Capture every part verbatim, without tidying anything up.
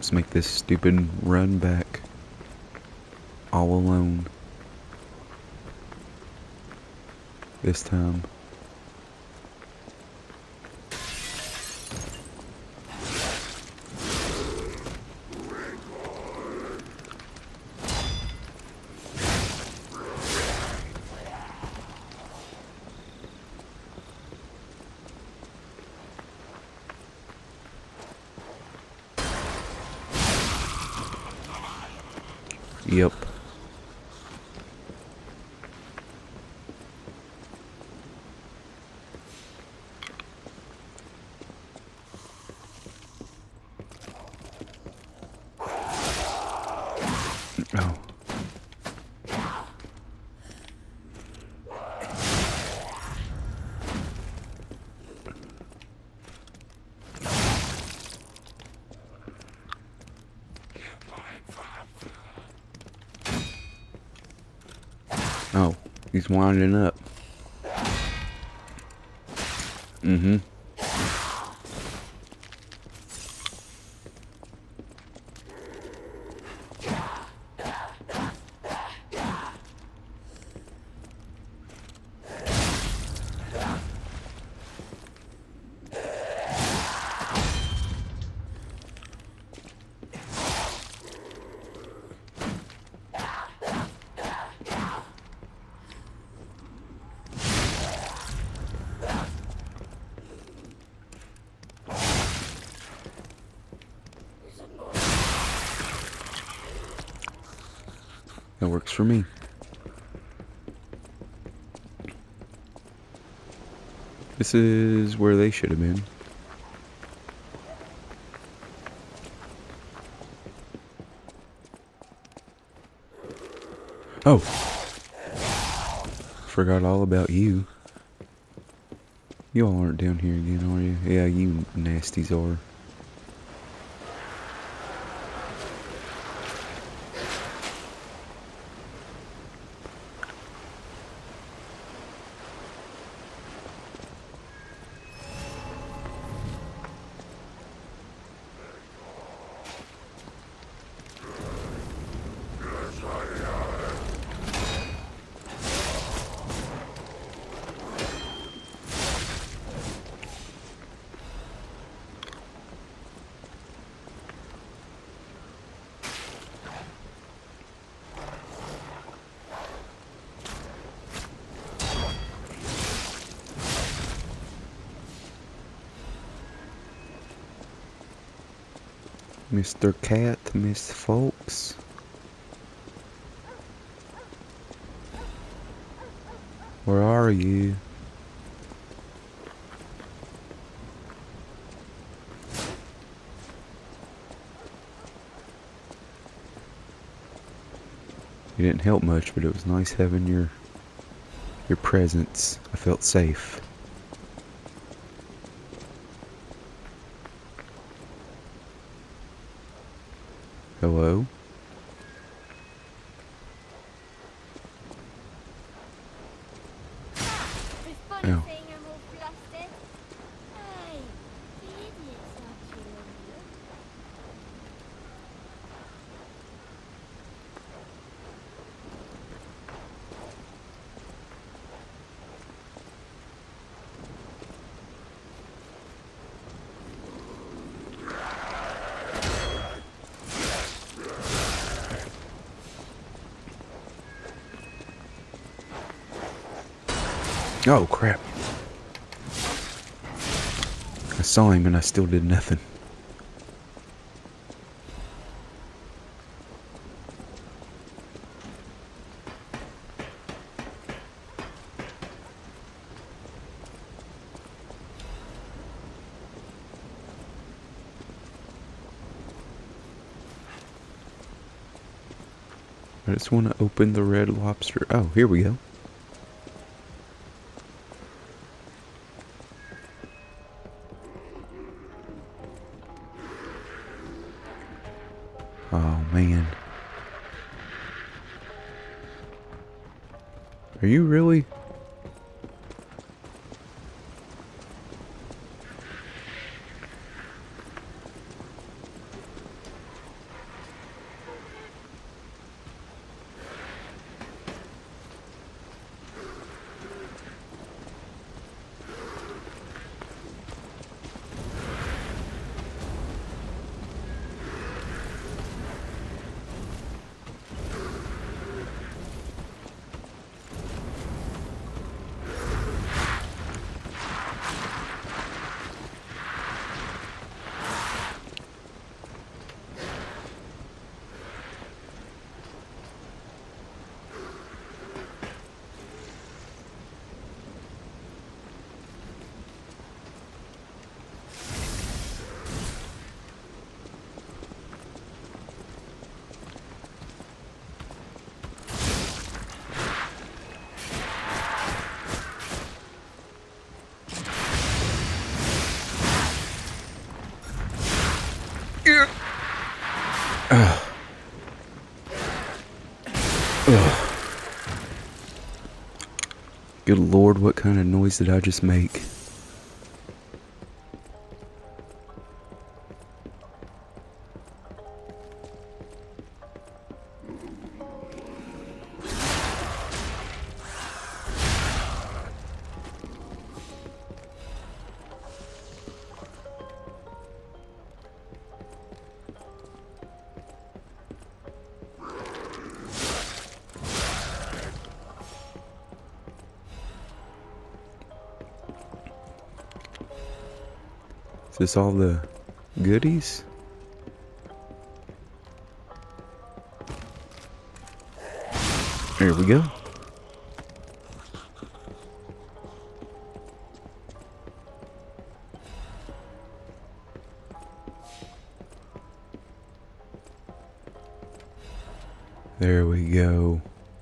Let's make this stupid run back all alone this time. Yep. Oh. Oh, he's winding up. Mm-hmm. That works for me. This is where they should have been. Oh! Forgot all about you. You all aren't down here again, are you? Yeah, you nasties are. Mister Cat, Miss Folks. Where are you? You didn't help much, but it was nice having your your presence. I felt safe. Hello? Oh. Oh, crap. I saw him and I still did nothing. I just want to open the Red Lobster. Oh, here we go. Oh, man. Are you really? Yeah. Ugh. Ugh. Good Lord, what kind of noise did I just make? Is this all the goodies? There we go. There we go.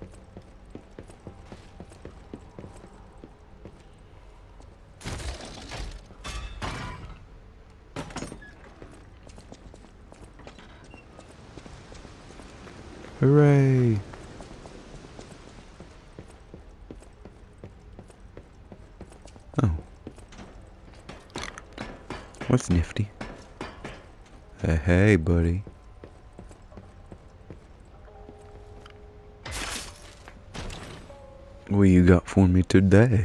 Hooray! Oh. What's nifty? Uh, hey, buddy. What you got for me today?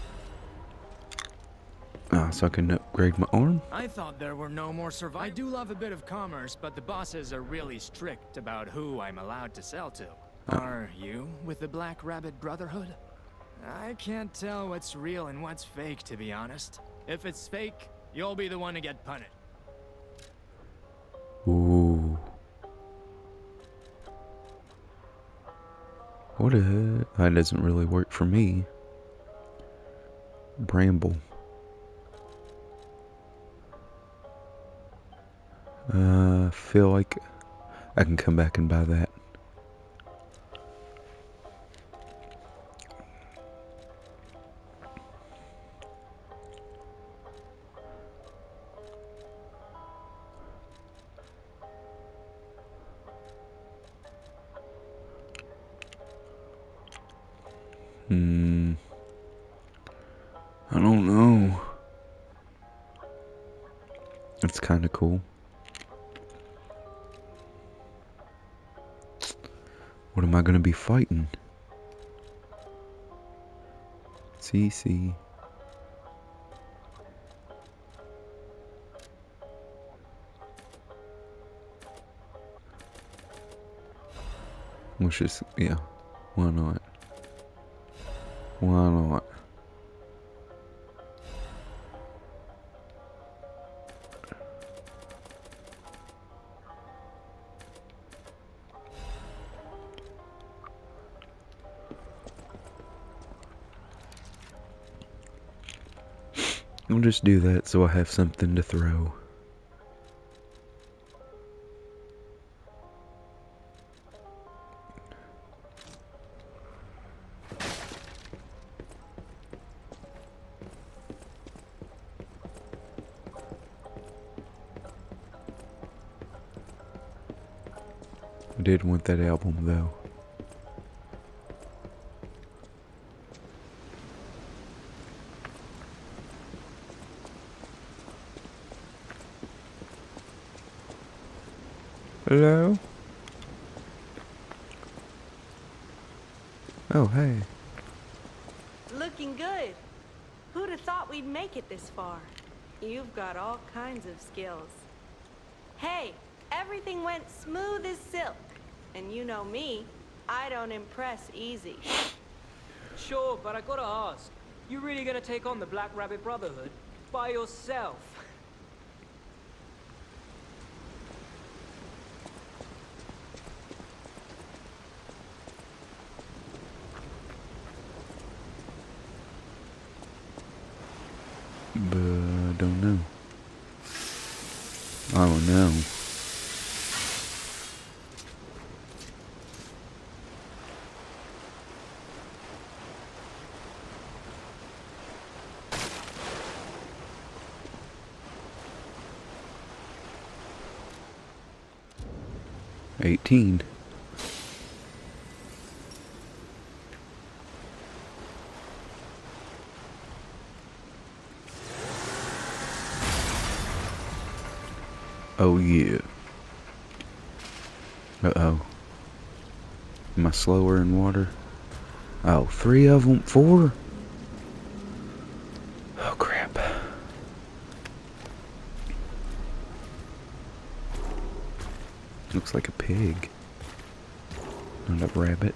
Ah, so I can upgrade my arm? I thought there were no more survivors. I do love a bit of commerce, but the bosses are really strict about who I'm allowed to sell to. Oh. Are you with the Black Rabbit Brotherhood? I can't tell what's real and what's fake, to be honest. If it's fake, you'll be the one to get punished. Ooh. What a... That doesn't really work for me. Bramble. Uh, I feel like I can come back and buy that. Hmm. I don't know. It's kind of cool. What am I gonna be fighting? C C. Let's just, yeah. Why not? Why not? I'll just do that so I have something to throw. I did want that album though. Hello? Oh, hey. Looking good. Who'd have thought we'd make it this far? You've got all kinds of skills. Hey, everything went smooth as silk. And you know me, I don't impress easy. Sure, but I gotta ask, you really gonna take on the Black Rabbit Brotherhood by yourself? But I don't know. I don't know. eighteen. Oh yeah. Uh-oh. Am I slower in water? Oh, three of them? Four? Oh crap. Looks like a pig. Not a rabbit.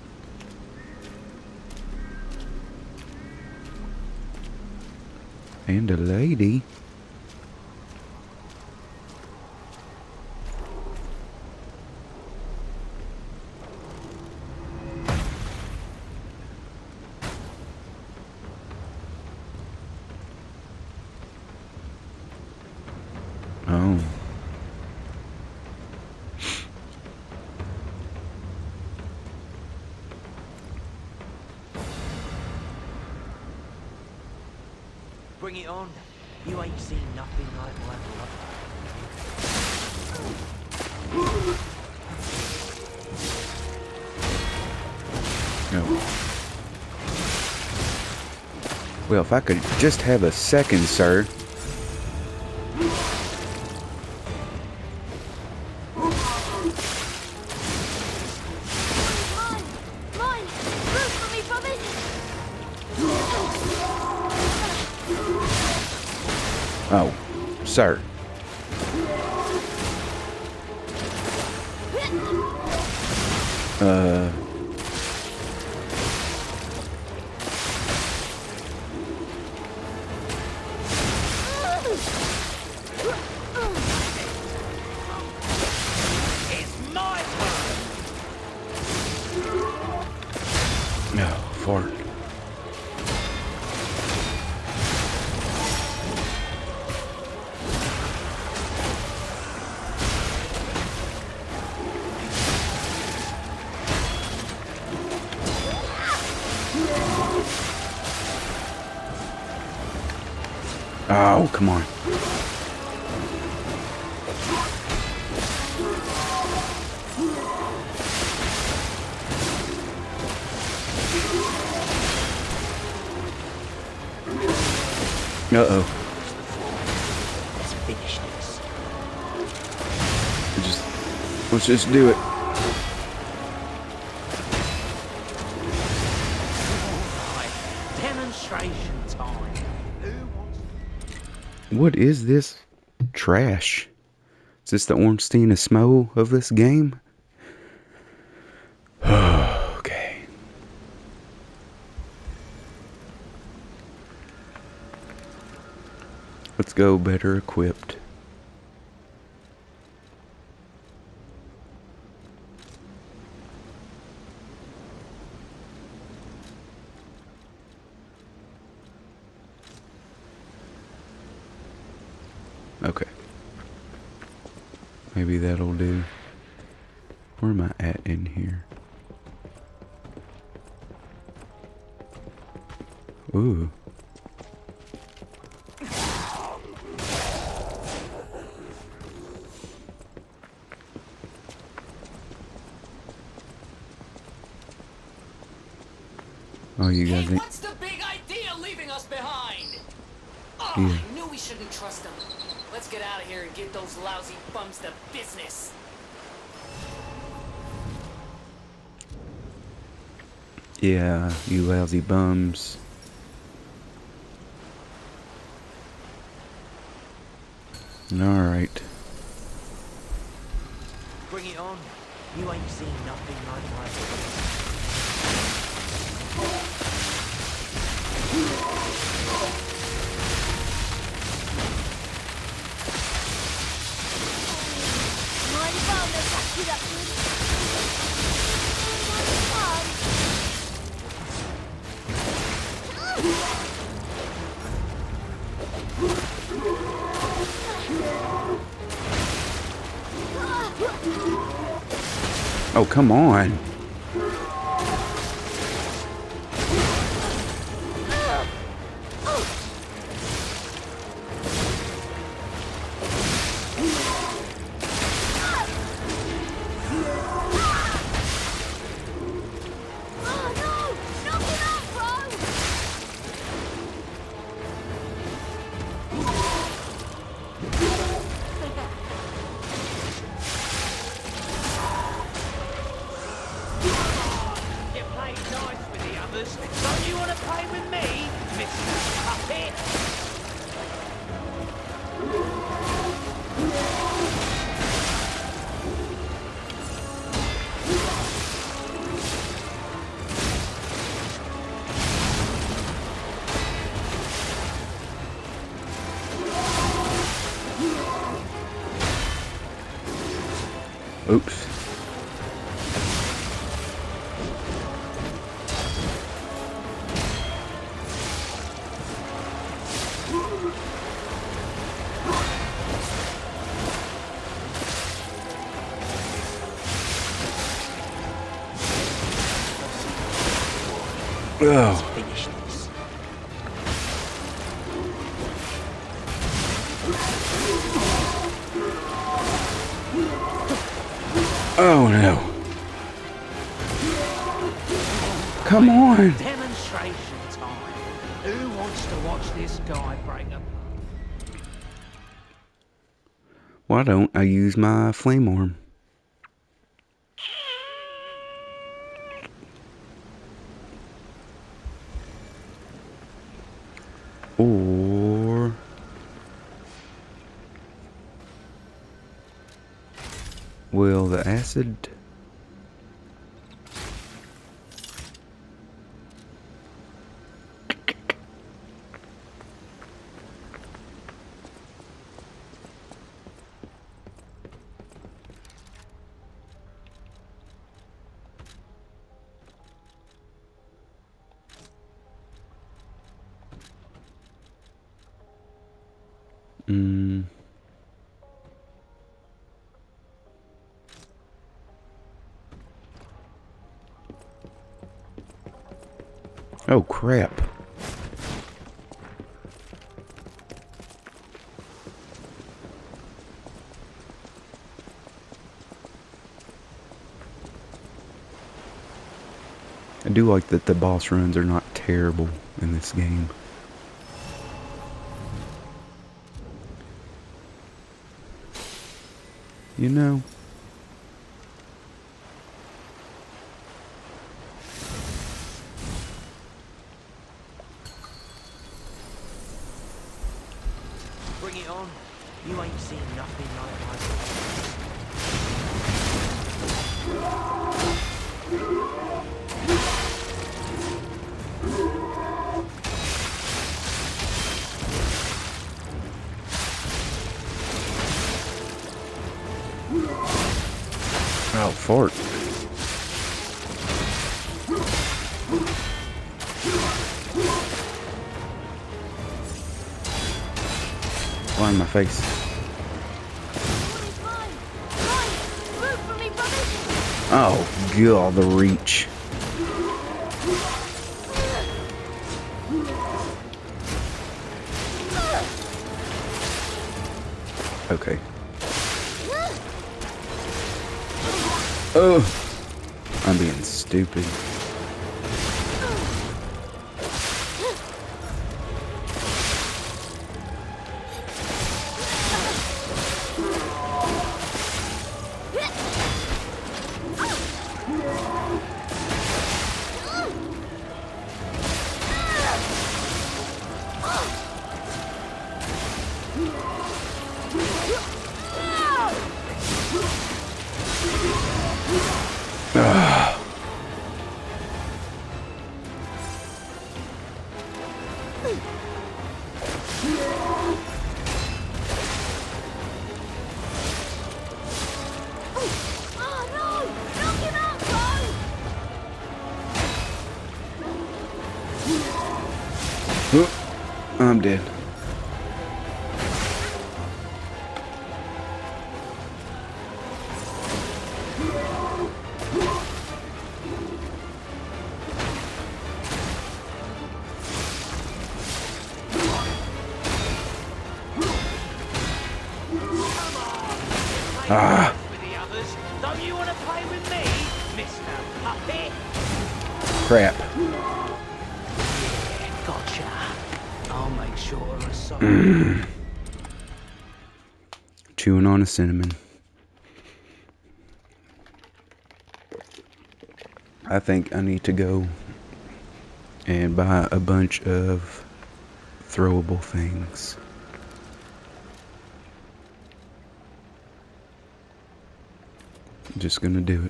And a lady. Oh. Bring it on. You ain't seen nothing like my brother. No. Well, if I could just have a second, sir. Oh, sir. Uh. It's my turn. No, fart. Oh, come on. Uh-oh. Let's finish this. Let's just, let's just do it. Alright, demonstration time. Who wants... What is this trash? Is this the Ornstein Smo of this game? Okay. Let's go better equipped. Okay. Maybe that'll do. Where am I at in here? Ooh. Oh, you guys Hey, ain't... what's the big idea leaving us behind? Oh, Yeah. I knew we shouldn't trust them. Let's get out of here and get those lousy bums to business. Yeah, you lousy bums. Alright. Bring it on. You ain't seen nothing like my brother. Oh, come on. Oops. Oh. Finish this. Oh no. Come on. Demonstration time. Who wants to watch this guy break apart? Why don't I use my flame arm? Or will the acid? Mm. Oh crap. I do like that the boss runs are not terrible in this game. You know, Bring it on. You ain't seen nothing like my oh fart. Why in my face? Oh god, the reach. Okay. Oh, I'm being stupid. Ugh. Oop, I'm dead. Ah. with the others. Don't you want to play with me, Mister Puppet? Crap. Gotcha. I'll make sure of a song. Chewing on a cinnamon. I think I need to go and buy a bunch of throwable things. Just gonna do it.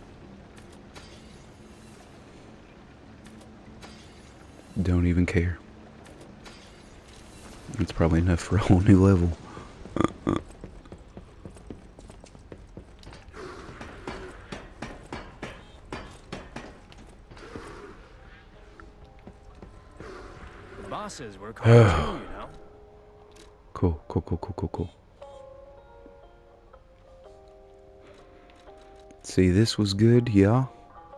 Don't even care. It's probably enough for a whole new level. bosses were cool too, you know? Cool, cool, cool, cool, cool, cool. See, this was good, yeah.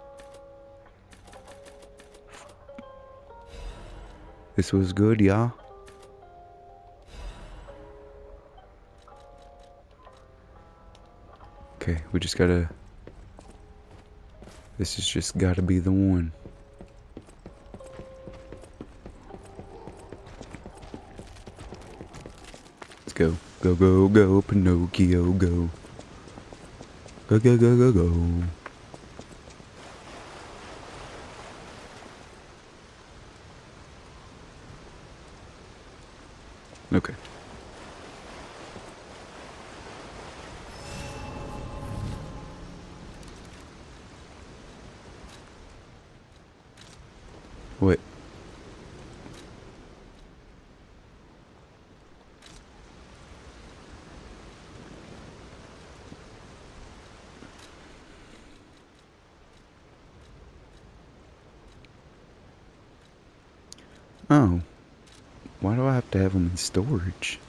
This was good, yeah. Okay, we just gotta... This has just gotta be the one. Let's go. Go, go, go, Pinocchio, go. Go, go, go, go, go. Okay. What? Oh. Why do I have to have them in storage?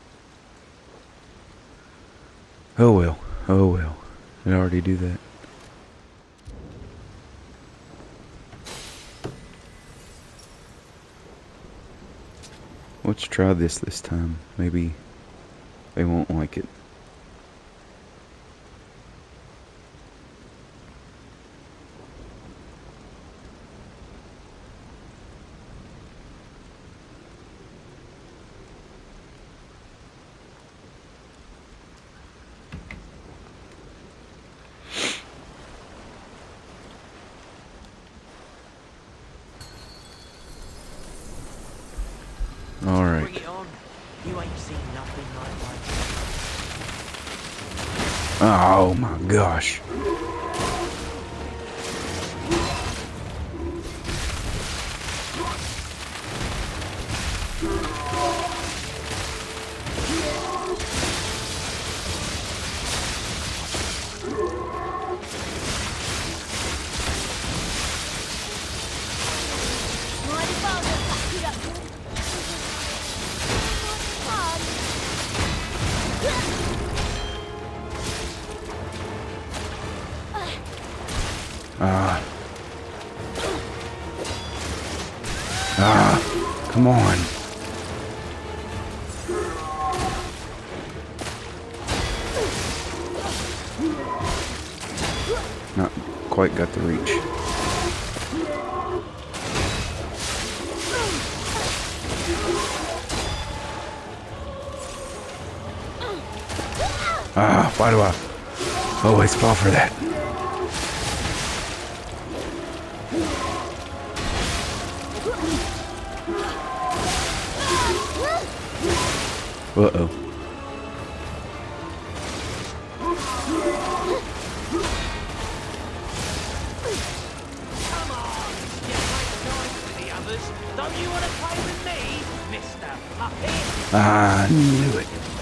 Oh well. Oh well. I already do that. Let's try this this time. Maybe they won't like it. Alright. Bring it on. You ain't seen nothing like that. Oh my gosh. Ah. Ah. Come on. Not quite got the reach. Ah, why do I always fall for that? Uh-oh. Come on! You play nice with the others. Don't you want to play with me, Mister Puppet? Ah, I knew it.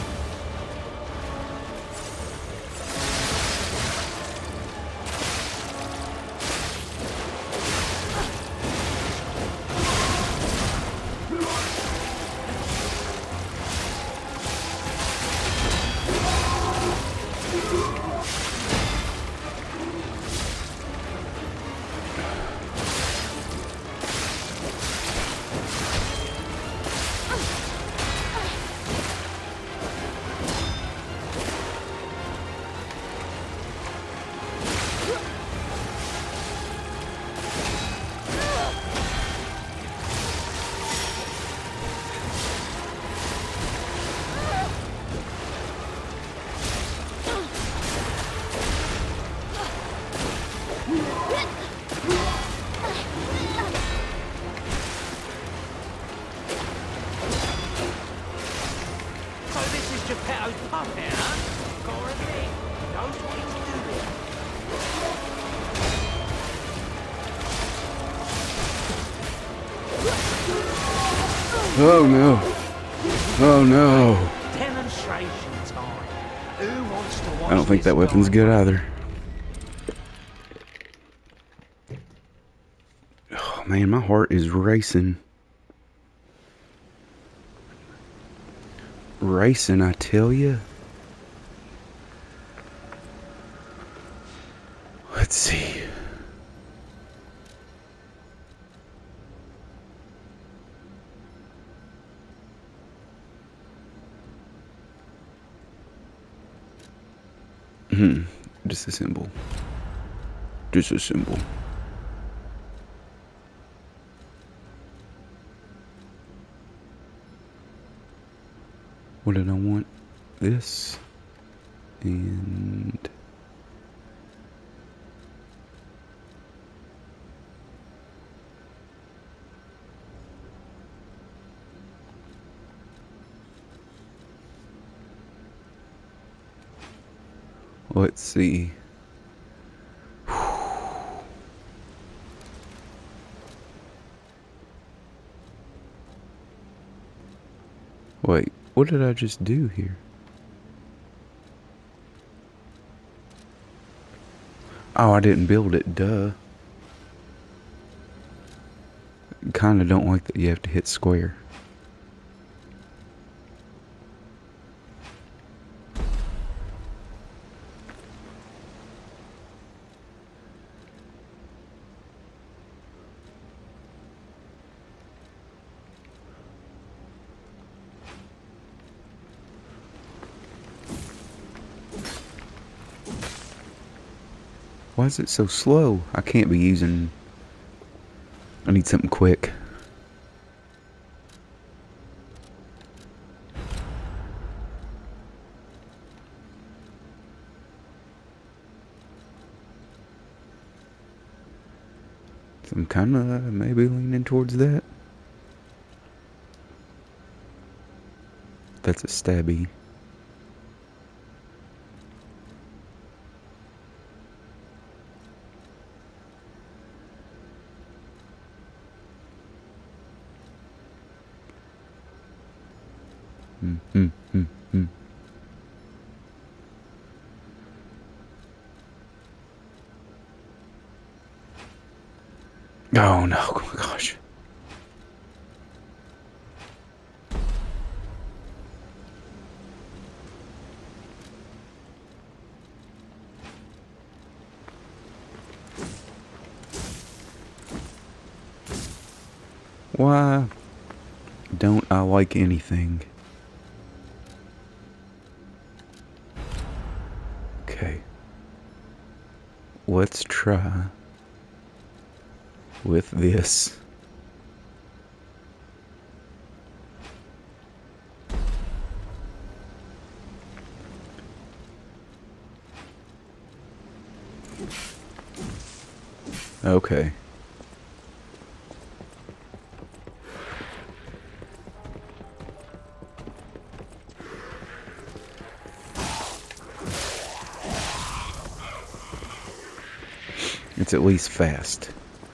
So this is Geppetto's puppet, huh? Gotta admit, knows what he's doing. Oh no. Oh no. Demonstration time. Who wants to watch I don't think this that weapon's guy? good either. Oh man, my heart is racing. racing, I tell you. Let's see. Hmm. Disassemble. Disassemble. What did I want? This. And... let's see. Wait, what did I just do here? Oh, I didn't build it, duh. Kinda don't like that you have to hit square. Why is it so slow? I can't be using... I need something quick. So I'm kinda maybe leaning towards that. That's a stabby. Hmm, hmm, hmm, hmm. Oh no, oh my gosh. Why don't I like anything? Okay. Let's try with this. Okay. It's at least fast.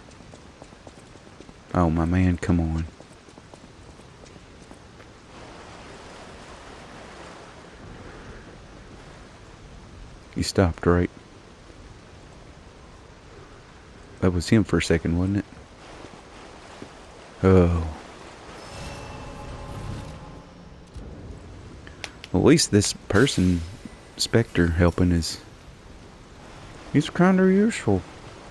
Oh, my man, come on. You stopped, right? That was him for a second, wasn't it? Oh. Well, at least this person, Spectre, helping is... he's kind of useful.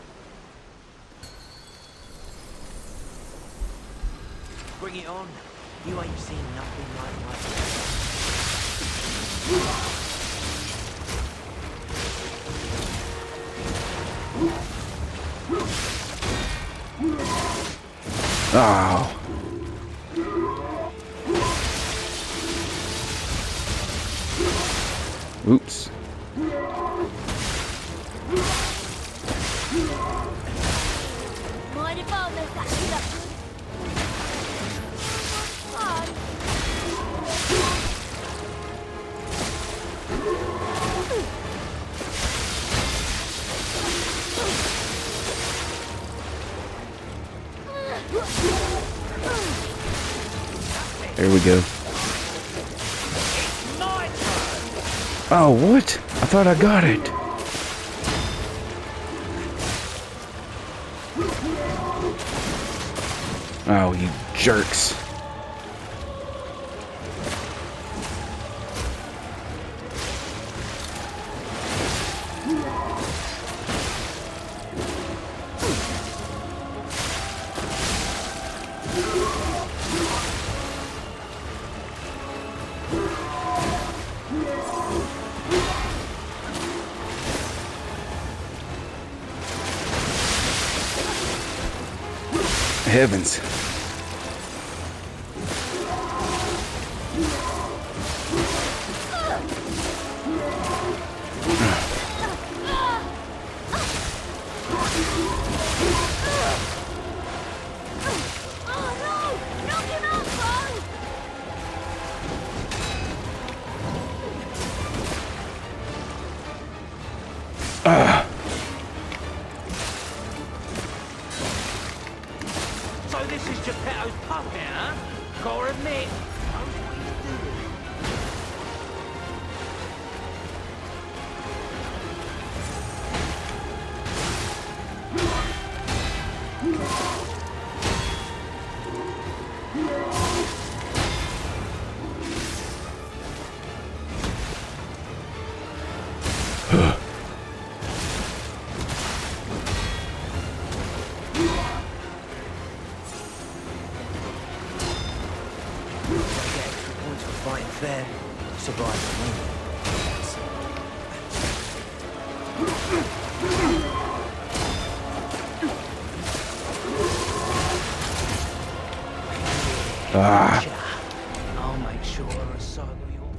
Bring it on. You ain't seen nothing like my... Oh. Oops. Mind if I mess that shit up? There we go. Oh, what? I thought I got it. Oh, you jerks. Heavens. Ah. So this is Geppetto's puppet, huh? Gotta admit, knows what he's doing. Points for fighting fair, survive and win. Ah. I'll make sure I recycle your...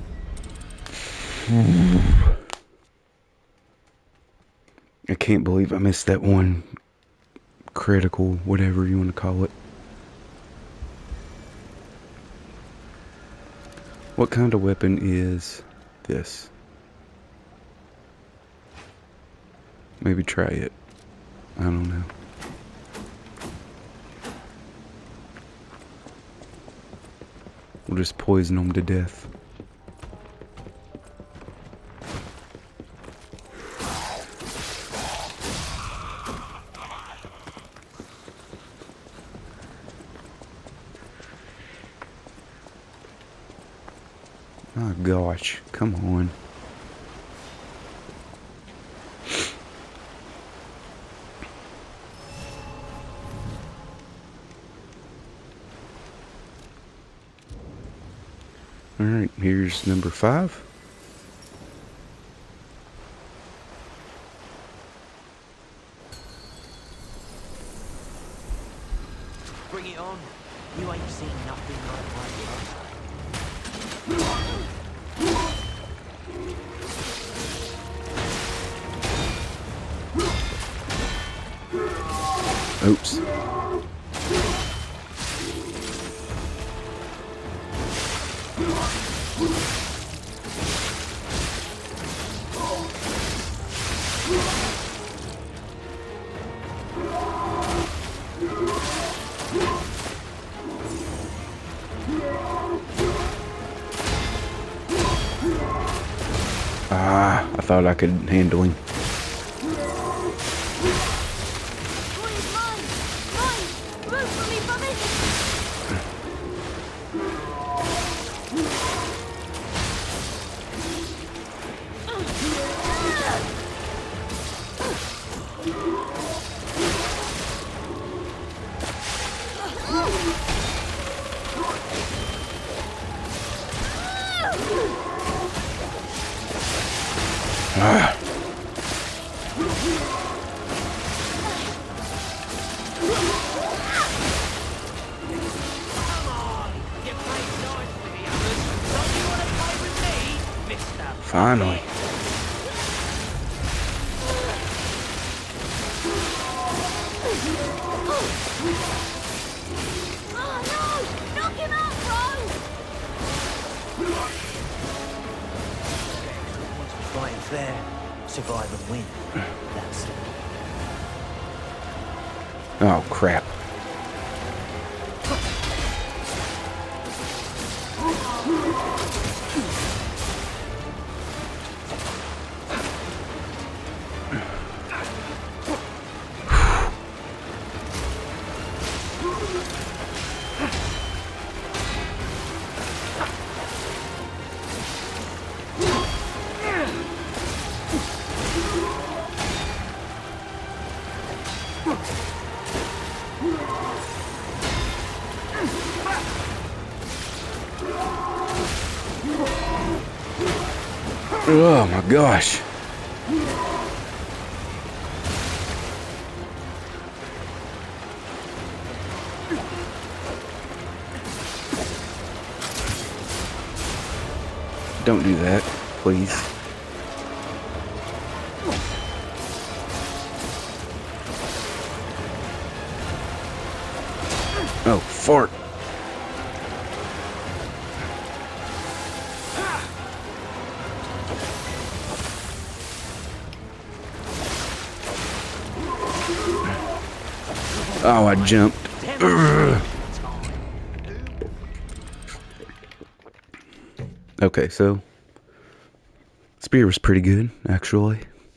I can't believe I missed that one critical, whatever you want to call it. What kind of weapon is this? Maybe try it. I don't know. We'll just poison them to death. Oh gosh, come on. Alright, here's number five. Bring it on. You ain't seen nothing like my love. Oops. Ah, I thought I could handle him. Ah. Finally. Fighting fair, survive and win. That's it. Oh crap. Oh my gosh. Don't do that, please. Oh, fart. Oh, I jumped. Ugh. Okay, so spear was pretty good, actually.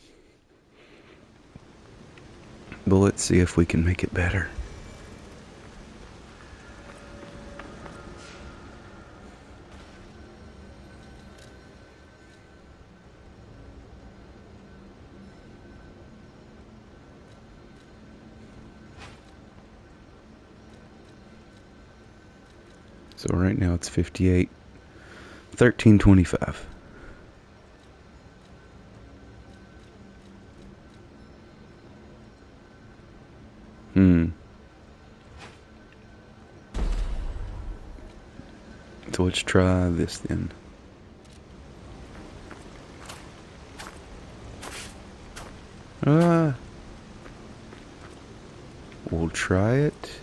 But let's see if we can make it better. So right now it's fifty-eight, thirteen twenty-five. Hmm. So let's try this then. Ah. We'll try it.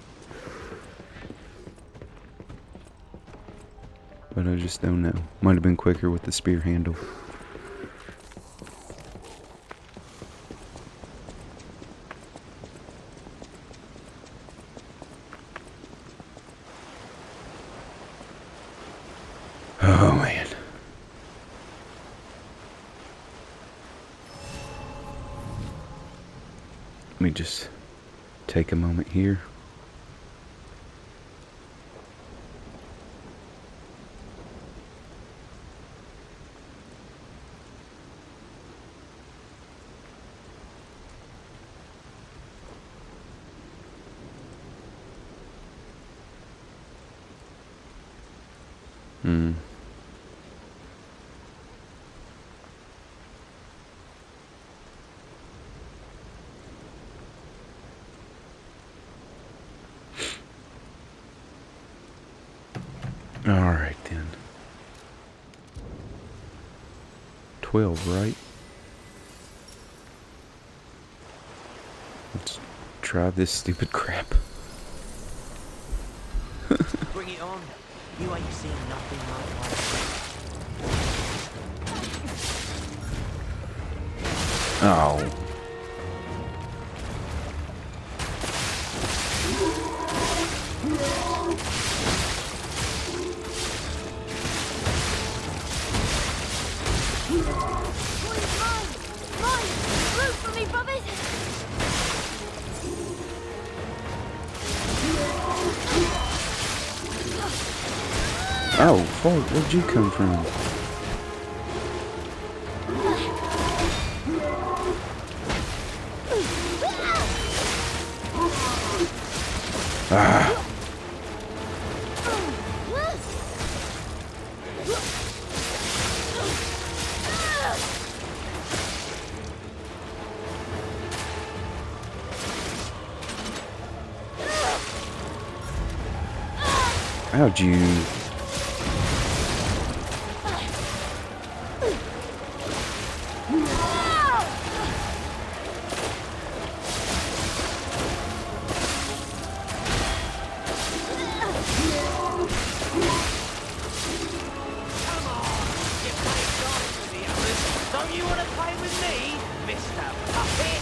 But I just don't know. Might have been quicker with the spear handle. Oh man. Let me just take a moment here. Hmm. All right then. twelve, right? Let's try this stupid crap. Bring it on. You ain't seen nothing like that. Oh. Oh, fuck, where'd you come from? Ah. How'd you... Don't you want to play with me, Mister Puppet?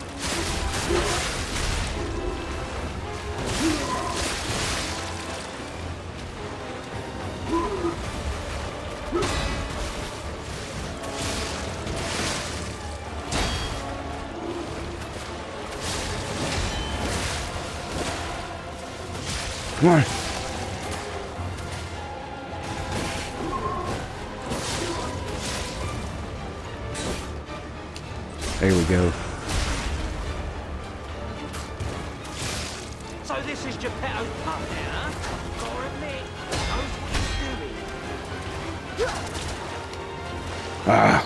Come on. There we go. So this is Geppetto's puppet, huh? Gotta admit, knows what he's doing. Ah.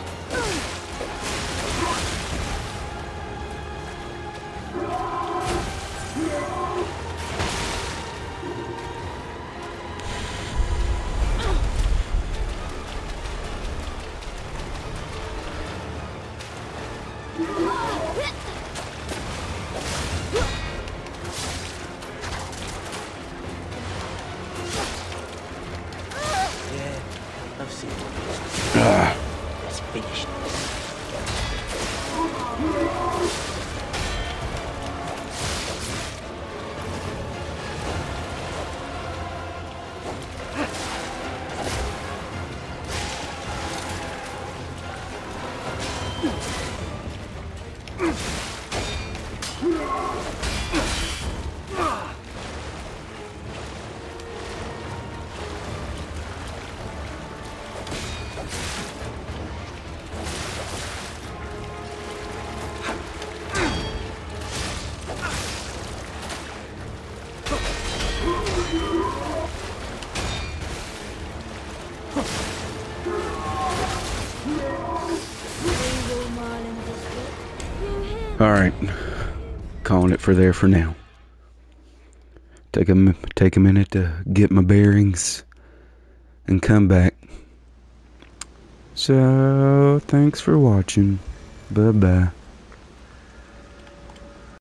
Alright, calling it for there for now. Take a, take a minute to get my bearings and come back. So, thanks for watching. Bye-bye.